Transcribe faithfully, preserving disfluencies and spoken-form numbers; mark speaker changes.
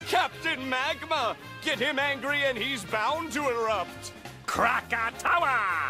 Speaker 1: Captain Magma! Get him angry and he's bound to erupt!
Speaker 2: Krakatoa!